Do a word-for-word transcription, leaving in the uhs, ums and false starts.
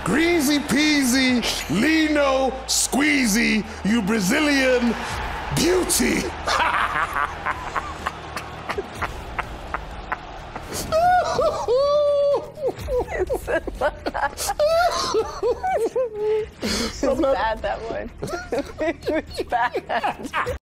Greasy peasy, Lino squeezy, you Brazilian beauty. It's bad, that one. It's bad.